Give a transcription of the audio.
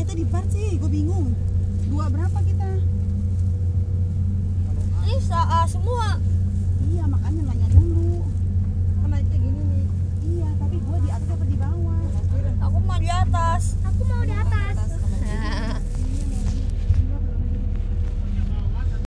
kita di part sih? Gue bingung. Dua berapa kita? Bisa semua. Iya, makanya nanya dulu. Naik kayak gini nih. Iya, tapi gue di atas apa di bawah? Aku mau di atas. Aku mau